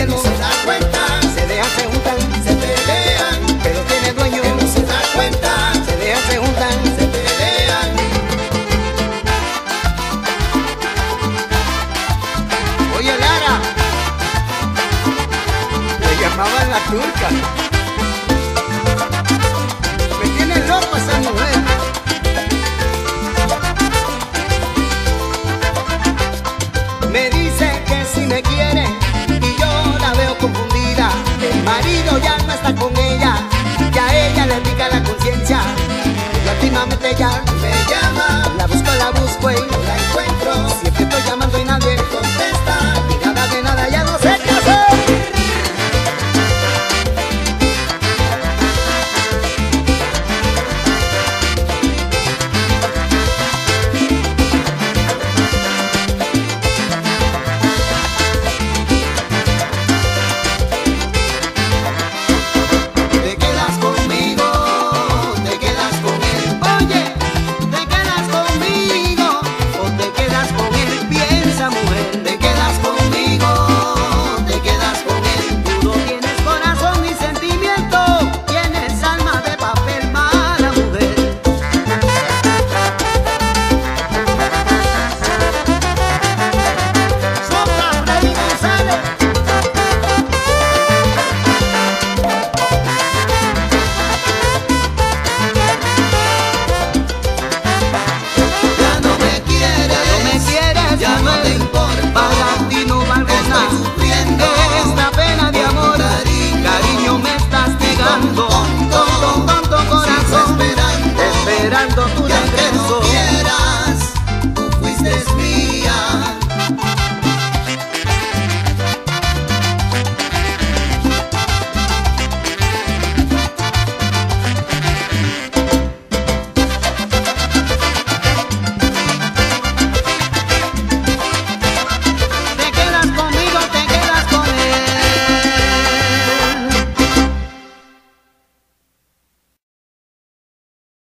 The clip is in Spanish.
no se da cuenta. Se dejan, se juntan, se pelean, pero tiene dueño que no se da cuenta. Se dejan, se juntan, se pelean. Oye Lara, le llamaban la turca. Me tiene loco esa mujer. Me dice que si me quiere y yo la veo confundida. El marido ya no está con ella, ya ella le pica la conciencia. Últimamente ya me llama, la busco y no la encuentro. Siempre estoy llamando y nadie contesta, y nada de nada, ya no sé qué hacer. Esperando tu regreso. Tú fuiste mío.